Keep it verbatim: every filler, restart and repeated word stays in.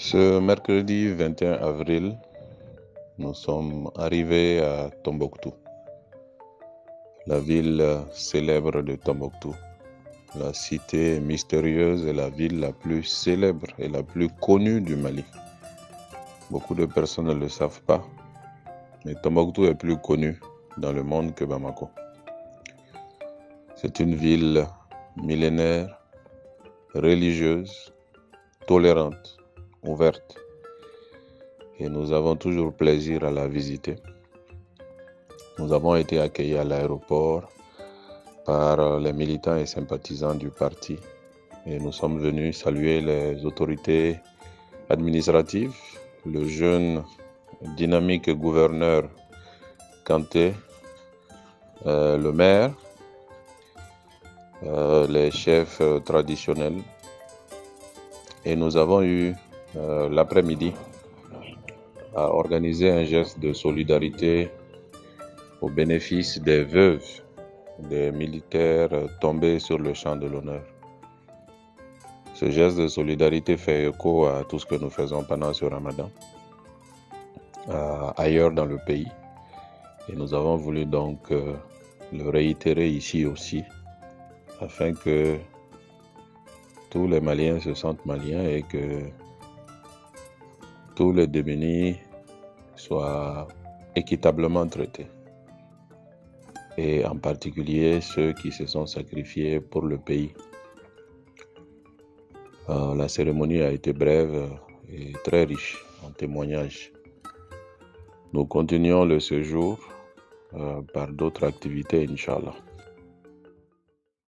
Ce mercredi vingt et un avril, nous sommes arrivés à Tombouctou, la ville célèbre de Tombouctou, la cité mystérieuse et la ville la plus célèbre et la plus connue du Mali. Beaucoup de personnes ne le savent pas, mais Tombouctou est plus connu dans le monde que Bamako. C'est une ville millénaire, religieuse, tolérante, ouverte, et nous avons toujours plaisir à la visiter. Nous avons été accueillis à l'aéroport par les militants et sympathisants du parti et nous sommes venus saluer les autorités administratives, le jeune dynamique gouverneur Kanté, euh, le maire, euh, les chefs euh, traditionnels, et nous avons eu euh, l'après-midi à organiser un geste de solidarité au bénéfice des veuves des militaires tombés sur le champ de l'honneur. Ce geste de solidarité fait écho à tout ce que nous faisons pendant ce ramadan, euh, ailleurs dans le pays. Et nous avons voulu donc euh, le réitérer ici aussi, afin que tous les Maliens se sentent maliens et que tous les démunis soient équitablement traités. Et en particulier ceux qui se sont sacrifiés pour le pays. Euh, la cérémonie a été brève et très riche en témoignages. Nous continuons le séjour euh, par d'autres activités, Inch'Allah.